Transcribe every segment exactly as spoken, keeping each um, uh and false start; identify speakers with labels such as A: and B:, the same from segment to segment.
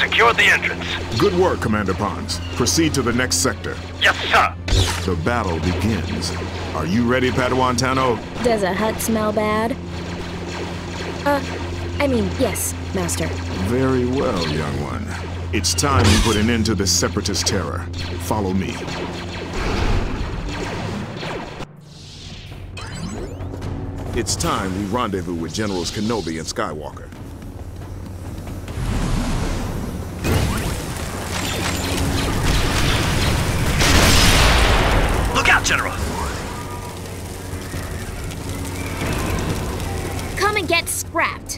A: secured the entrance.
B: Good work, Commander Pons. Proceed to the next sector.
A: Yes, sir.
B: The battle begins. Are you ready, Padawan Tano?
C: Does a hut smell bad? Uh, I mean, yes, Master.
B: Very well, young one. It's time you put an end to this separatist terror. Follow me. It's time we rendezvous with Generals Kenobi and Skywalker.
A: Look out, General!
C: Come and get scrapped.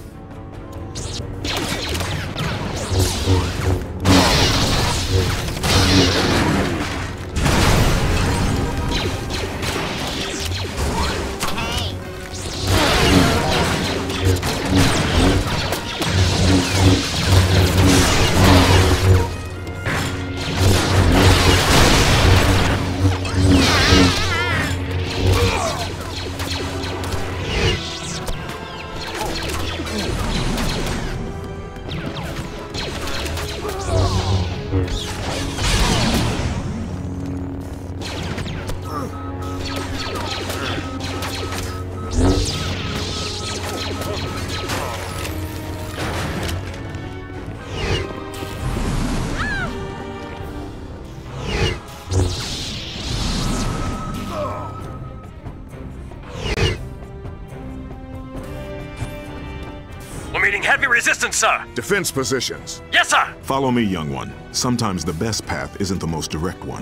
A: We're meeting heavy resistance, sir.
B: Defense positions.
A: Yes, sir.
B: Follow me, young one. Sometimes the best path isn't the most direct one.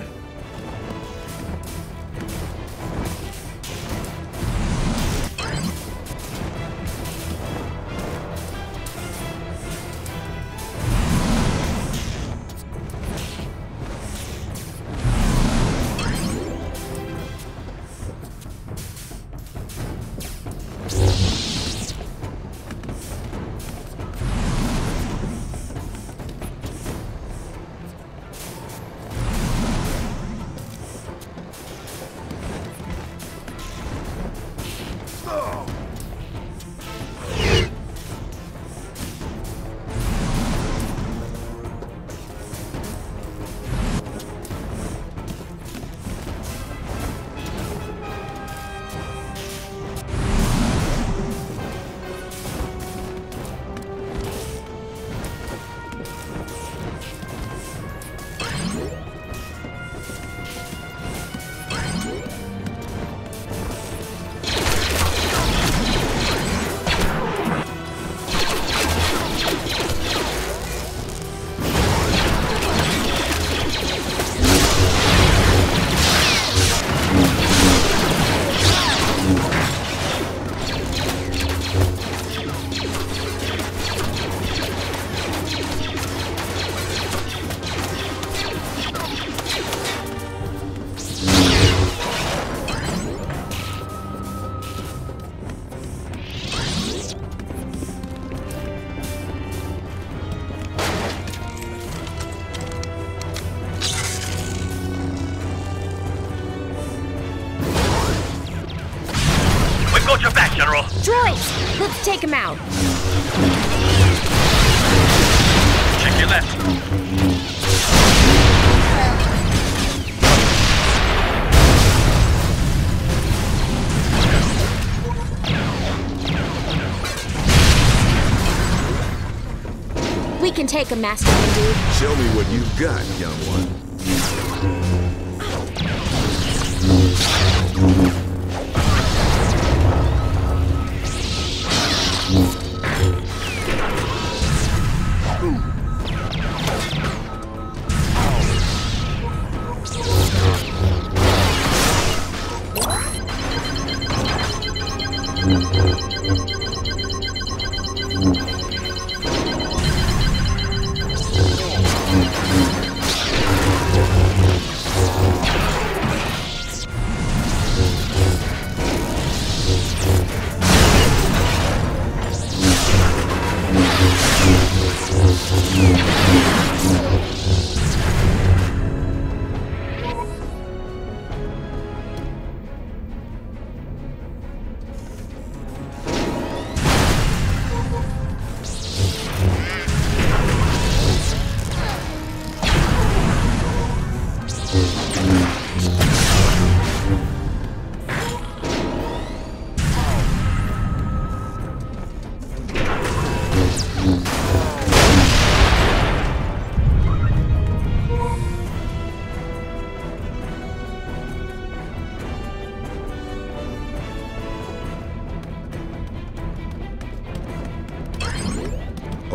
A: Got your back, General.
C: Droids! Let's take him out.
A: Check your left.
C: We can take him, Master Windu.
B: Show me what you've got, young one.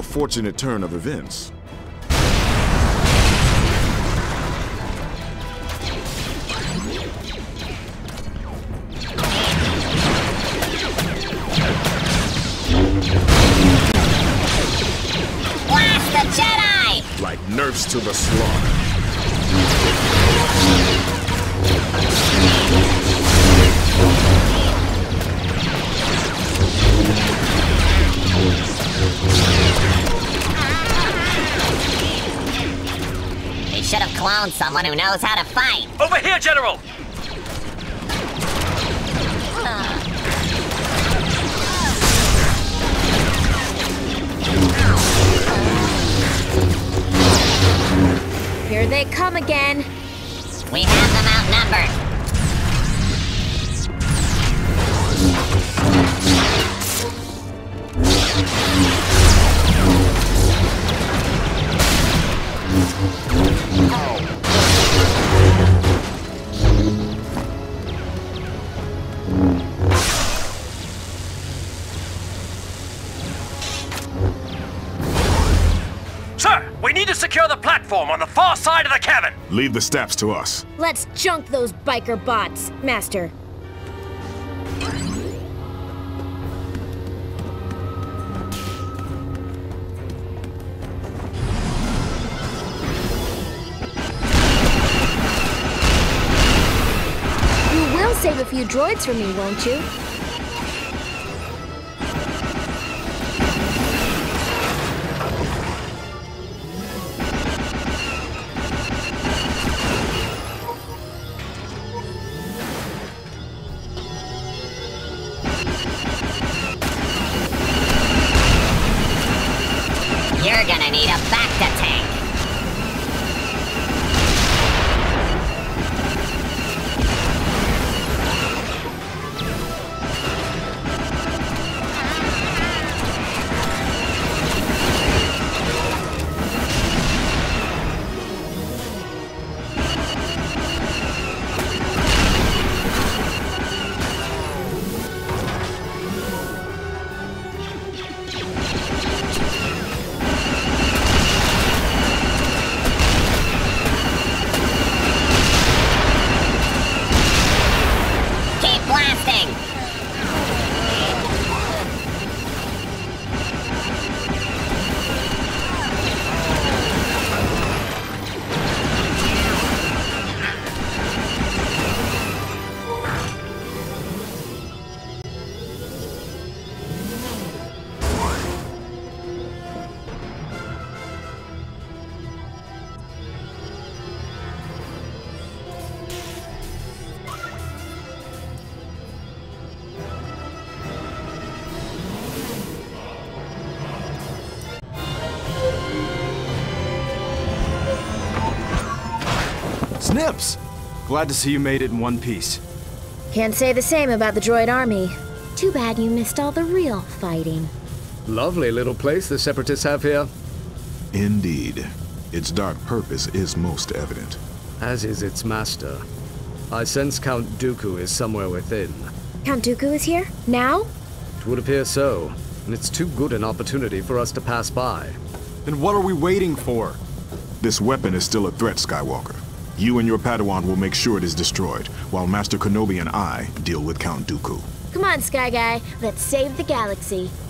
B: fortunate turn of events.
D: Blast the Jedi!
B: Like nerfs to the slaughter.
D: They should have cloned someone who knows how to fight.
A: Over here, General!
C: Here they come again.
D: We have them outnumbered.
A: Sir, we need to secure the platform on the far side of the cabin!
B: Leave the steps to us.
C: Let's junk those biker bots, Master. You will save a few droids for me, won't you?
D: You're gonna need a Bacta tank.
E: Snips! Glad to see you made it in one piece.
C: Can't say the same about the droid army. Too bad you missed all the real fighting.
F: Lovely little place the Separatists have here.
B: Indeed. Its dark purpose is most evident.
F: As is its master. I sense Count Dooku is somewhere within.
C: Count Dooku is here? Now?
F: It would appear so, and it's too good an opportunity for us to pass by.
E: Then what are we waiting for?
B: This weapon is still a threat, Skywalker. You and your Padawan will make sure it is destroyed, while Master Kenobi and I deal with Count Dooku.
C: Come on, Sky Guy. Let's save the galaxy.